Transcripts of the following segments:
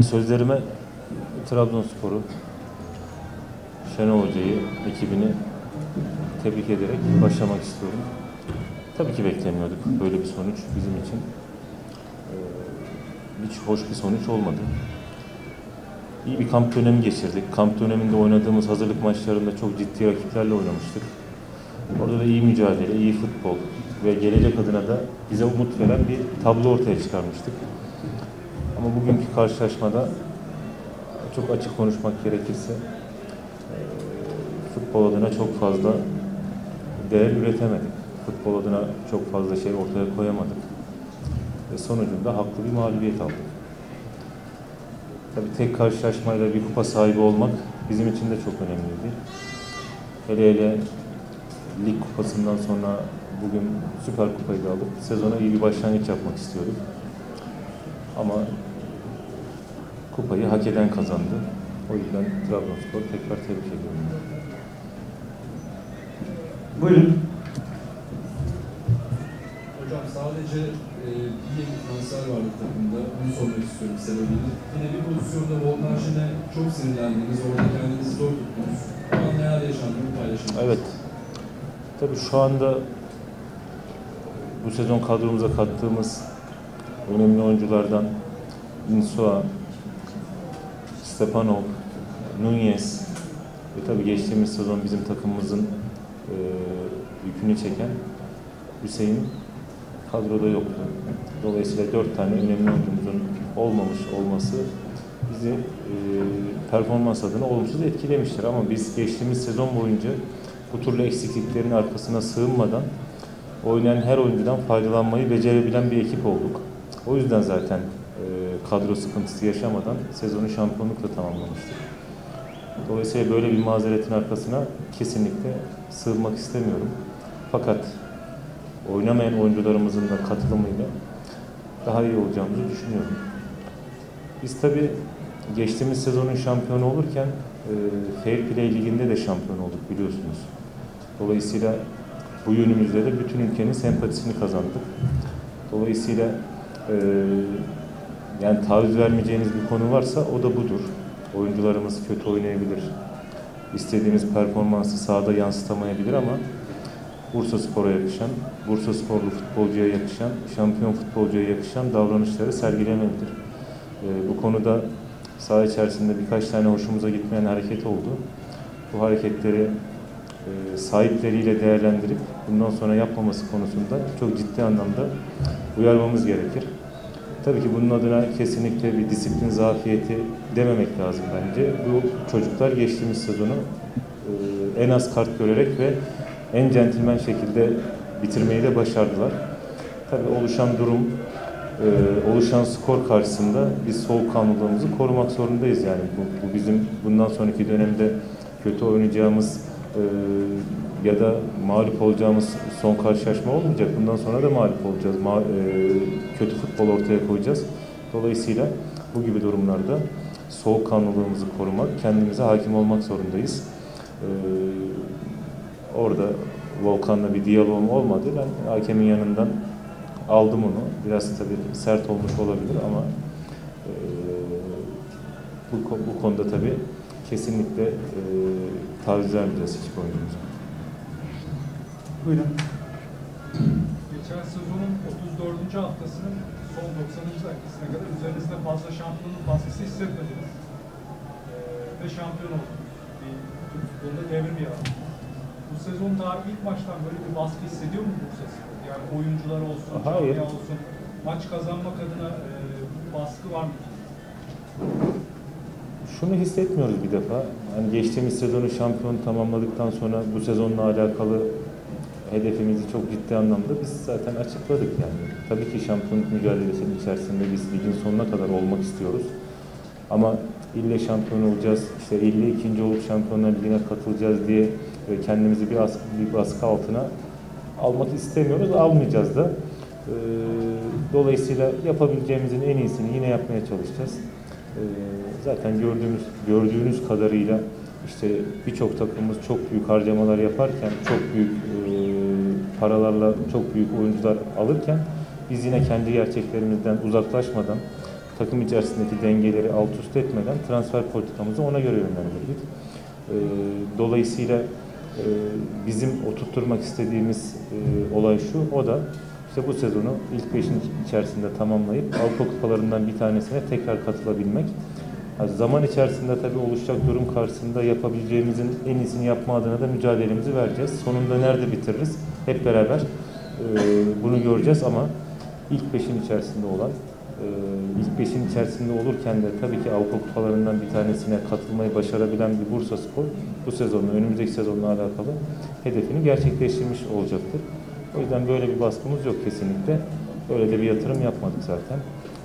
Sözlerime Trabzonspor'u, Şenol Hoca'yı, ekibini tebrik ederek başlamak istiyorum. Tabii ki beklemiyorduk böyle bir sonuç bizim için. Hiç hoş bir sonuç olmadı. İyi bir kamp dönemi geçirdik. Kamp döneminde oynadığımız hazırlık maçlarında çok ciddi rakiplerle oynamıştık. Orada da iyi mücadele, iyi futbol ve gelecek adına da bize umut veren bir tablo ortaya çıkarmıştık. Ama bugünkü karşılaşmada çok açık konuşmak gerekirse futbol adına çok fazla değer üretemedik. Futbol adına çok fazla şey ortaya koyamadık. Ve sonucunda haklı bir mağlubiyet aldık. Tabii tek karşılaşmayla bir kupa sahibi olmak bizim için de çok önemliydi. Hele hele lig kupasından sonra bugün Süper Kupayı da alıp sezona iyi bir başlangıç yapmak istiyorduk. Ama kupayı hak eden kazandı. O yüzden Trabzonspor'u tekrar tebrik ediyorum. Buyurun. Hocam sadece iyi bir transfer vardı takımda. Bunu sormak istiyorum sebebini. Yine bir pozisyonda Volkan Şen'e çok sinirlendiniz. Orada kendinizi zor tuttunuz. O an neler yaşandı? Paylaşın. Evet. Tabii şu anda bu sezon kadromuza kattığımız önemli oyunculardan Insua, Stepanov, Nunez ve tabii geçtiğimiz sezon bizim takımımızın yükünü çeken Hüseyin kadroda yoktu. Dolayısıyla 4 tane önemli oyuncumuzun olmamış olması bizi performans adına olumsuz etkilemiştir. Ama biz geçtiğimiz sezon boyunca bu türlü eksikliklerin arkasına sığınmadan oynayan her oyuncudan faydalanmayı becerebilen bir ekip olduk. O yüzden zaten kadro sıkıntısı yaşamadan sezonu şampiyonlukla tamamlamıştık. Dolayısıyla böyle bir mazeretin arkasına kesinlikle sığınmak istemiyorum. Fakat oynamayan oyuncularımızın da katılımıyla daha iyi olacağımızı düşünüyorum. Biz tabii geçtiğimiz sezonun şampiyonu olurken Fair Play Ligi'nde de şampiyon olduk biliyorsunuz. Dolayısıyla bu yönümüzde de bütün ülkenin sempatisini kazandık. Dolayısıyla yani taviz vermeyeceğiniz bir konu varsa o da budur. Oyuncularımız kötü oynayabilir. İstediğimiz performansı sahada yansıtamayabilir ama Bursaspor'a yakışan, Bursasporlu futbolcuya yakışan, şampiyon futbolcuya yakışan davranışları sergilemelidir. Bu konuda saha içerisinde birkaç tane hoşumuza gitmeyen hareket oldu. Bu hareketleri sahipleriyle değerlendirip bundan sonra yapmaması konusunda çok ciddi anlamda uyarmamız gerekir. Tabii ki bunun adına kesinlikle bir disiplin zafiyeti dememek lazım bence. Bu çocuklar geçtiğimiz sezonu en az kart görerek ve en centilmen şekilde bitirmeyi de başardılar. Tabii oluşan durum, oluşan skor karşısında biz soğukkanlılığımızı korumak zorundayız. Yani bu bizim bundan sonraki dönemde kötü oynayacağımız ya da mağlup olacağımız son karşılaşma olmayacak. Bundan sonra da mağlup olacağız. Kötü futbol ortaya koyacağız. Dolayısıyla bu gibi durumlarda soğukkanlılığımızı korumak, kendimize hakim olmak zorundayız. Orada Volkan'la bir diyalogum olmadı. Ben hakemin yanından aldım onu. Biraz tabii sert olmuş olabilir ama bu konuda tabii kesinlikle taviz vermeyeceğiz hiçbir oyuncumuza. Buyurun. Geçen sezonun 34. haftasının son 90. dakikasına kadar üzerinizde fazla şampiyonluk baskısı hissetmediniz. Ve şampiyon oldunuz. Türk futbolunda devrim yarattı. Bu sezon tarihi ilk maçtan böyle bir baskı hissediyor mu Bursaspor? Yani oyuncular olsun, camia olsun, maç kazanmak adına baskı var mı? Şunu hissetmiyoruz bir defa. Yani geçtiğimiz sezonu şampiyon tamamladıktan sonra bu sezonla alakalı hedefimizi çok ciddi anlamda biz zaten açıkladık yani. Tabii ki şampiyonluk mücadelesinin içerisinde biz ligin sonuna kadar olmak istiyoruz. Ama ille şampiyon olacağız, işte ille ikinci olup Şampiyonlar Ligi'ne katılacağız diye kendimizi bir baskı altına almak istemiyoruz, almayacağız da. Dolayısıyla yapabileceğimizin en iyisini yine yapmaya çalışacağız. Zaten gördüğünüz kadarıyla işte birçok takımımız çok büyük harcamalar yaparken, çok büyük paralarla çok büyük oyuncular alırken biz yine kendi gerçeklerimizden uzaklaşmadan takım içerisindeki dengeleri alt üst etmeden transfer politikamızı ona göre yönlendirdik. Dolayısıyla bizim oturtturmak istediğimiz olay şu, o da işte bu sezonu ilk 5'in içerisinde tamamlayıp Avrupa kupalarından bir tanesine tekrar katılabilmek. Yani zaman içerisinde tabii oluşacak durum karşısında yapabileceğimizin en iyisini yapma adına da mücadelemizi vereceğiz. Sonunda nerede bitiririz? Hep beraber bunu göreceğiz ama ilk 5'in içerisinde olan, ilk 5'in içerisinde olurken de tabii ki Avrupa kupalarından bir tanesine katılmayı başarabilen bir Bursaspor bu sezonla, önümüzdeki sezonla alakalı hedefini gerçekleştirmiş olacaktır. O yüzden böyle bir baskımız yok kesinlikle. Böyle de bir yatırım yapmadık zaten.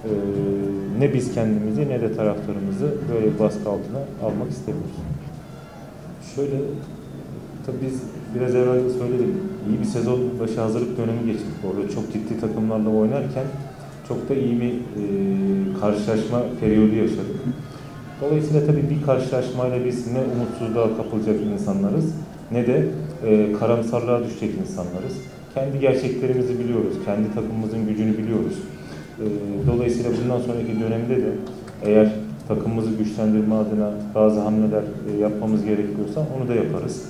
Ne biz kendimizi ne de taraftarımızı böyle bir baskı altına almak istemiyoruz. Şöyle, tabii biz biraz evvel de söyledik, iyi bir sezon başı hazırlık dönemi geçirdik. Orada çok ciddi takımlarla oynarken çok da iyi bir karşılaşma periyodu yaşadık. Dolayısıyla tabii bir karşılaşmayla biz ne umutsuzluğa kapılacak insanlarız ne de karamsarlığa düşecek insanlarız. Kendi gerçeklerimizi biliyoruz, kendi takımımızın gücünü biliyoruz. Dolayısıyla bundan sonraki dönemde de eğer takımımızı güçlendirme adına bazı hamleler yapmamız gerekiyorsa onu da yaparız.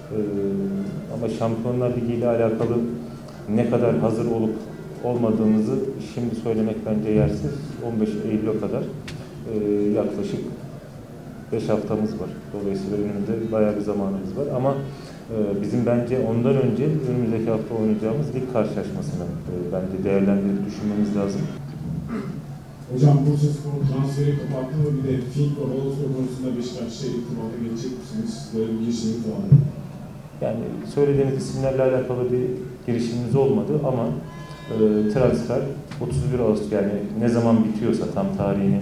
Ama Şampiyonlar Ligi ile alakalı ne kadar hazır olup olmadığımızı şimdi söylemek bence yersiz. 15 Eylül'e kadar yaklaşık 5 haftamız var. Dolayısıyla önümüzde bayağı bir zamanımız var. Ama bizim bence ondan önce önümüzdeki hafta oynayacağımız lig karşılaşmasını bence değerlendirip düşünmemiz lazım. Hocam Bursaspor transferi kapattı mı? Bir de Fink ve Boluspor konusunda Beşiktaş'ta irtibata geçecek misiniz? Böyle bir girişiminiz var mı? Yani söylediğiniz isimlerle alakalı bir girişimimiz olmadı ama transfer 31 Ağustos, yani ne zaman bitiyorsa tam tarihini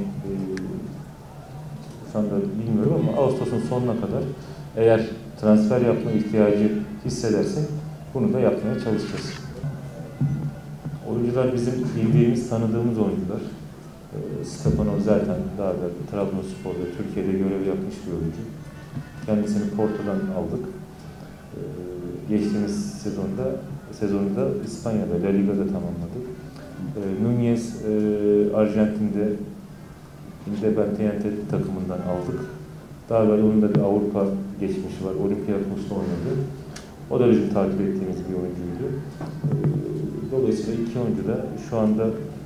şu anda bilmiyorum ama Ağustos'un sonuna kadar eğer transfer yapma ihtiyacı hissedersek bunu da yapmaya çalışacağız. Oyuncular bizim bildiğimiz, tanıdığımız oyuncular. Stepanov zaten daha da Trabzonspor'da Türkiye'de görev yapmış bir oyuncu. Kendisini Porto'dan aldık. Geçtiğimiz sezonda İspanya'da, La Liga'da tamamladık. Núñez Arjantin'de Independiente takımından aldık. Daha böyle onun da bir Avrupa geçmişi var. Olympiakos'ta oynadı. O da bizim takip ettiğimiz bir oyuncuydu. Dolayısıyla iki oyuncu da şu anda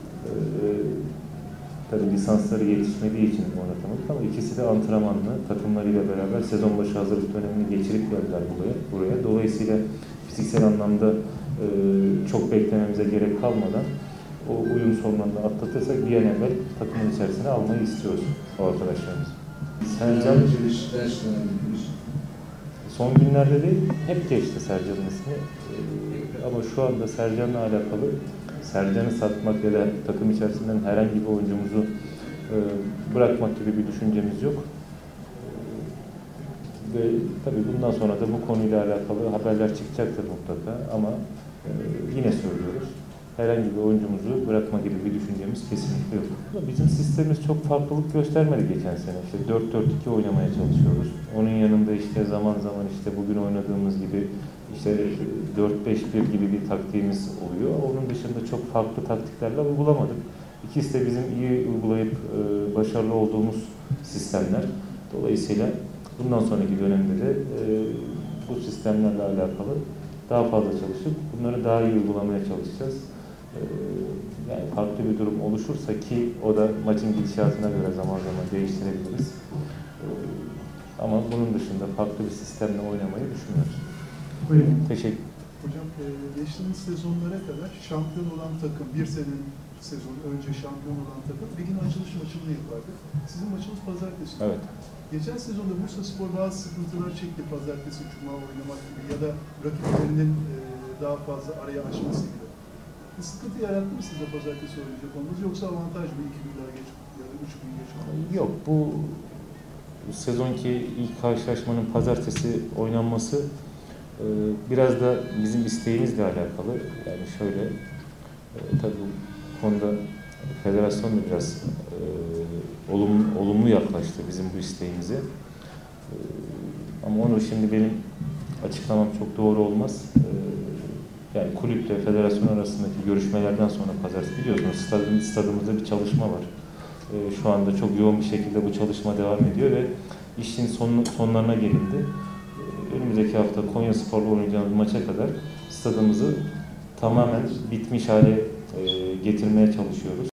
tabii lisansları yetişmediği için oynatamadık ama ikisi de antrenmanlı takımlarıyla beraber sezon başı hazırlık dönemini geçirip geldiler buraya. Dolayısıyla fiziksel anlamda çok beklememize gerek kalmadan o uyum sorunlarını atlatırsak bir an evvel takımın içerisine almayı istiyoruz o arkadaşlarımız. Sercan son günlerde değil, hep geçti Sercan'ın ismi. Ama şu anda Sercan'la alakalı Sercan'ı satmak ya da takım içerisinden herhangi bir oyuncumuzu bırakmak gibi bir düşüncemiz yok. Ve tabii bundan sonra da bu konuyla alakalı haberler çıkacaktır mutlaka ama yine söylüyoruz. Herhangi bir oyuncumuzu bırakma gibi bir düşüncemiz kesinlikle yok. Bizim sistemimiz çok farklılık göstermedi geçen sene. İşte 4-4-2 oynamaya çalışıyoruz. Onun yanında işte zaman zaman işte bugün oynadığımız gibi işte 4-5-1 gibi bir taktiğimiz oluyor. Onun dışında çok farklı taktiklerle uygulamadık. İkisi de bizim iyi uygulayıp başarılı olduğumuz sistemler. Dolayısıyla bundan sonraki dönemde de bu sistemlerle alakalı daha fazla çalışıp bunları daha iyi uygulamaya çalışacağız. Yani farklı bir durum oluşursa ki o da maçın gidişatına göre zaman zaman değiştirebiliriz. Ama bunun dışında farklı bir sistemle oynamayı düşünüyoruz. Buyurun. Teşekkür. Hocam geçtiğimiz sezonlara kadar şampiyon olan takım, bir sene sezonu önce şampiyon olan takım ligin açılış maçını yapardı. Sizin maçınız pazartesi. Evet. Geçen sezonda Bursaspor bazı sıkıntılar çekti, pazartesi, cuma oynamak gibi ya da rakiplerinin daha fazla araya açması gibi. Bir sıkıntı yarattı mı size pazartesi oynayacak olmanız yoksa avantaj mı 2 gün daha geç ya da 3 gün geç olmanız? Yok, bu sezonki ilk karşılaşmanın pazartesi oynanması biraz da bizim isteğimizle alakalı. Yani şöyle, tabii bu konuda federasyon da biraz olumlu yaklaştı bizim bu isteğimize. Ama onu şimdi benim açıklamam çok doğru olmaz. Yani kulüple federasyon arasındaki görüşmelerden sonra pazartesi biliyorsunuz stadımızda bir çalışma var. Şu anda çok yoğun bir şekilde bu çalışma devam ediyor ve işin sonlarına gelindi. Önümüzdeki hafta Konyaspor'la oynayacağımız maça kadar stadımızı tamamen bitmiş hale getirmeye çalışıyoruz.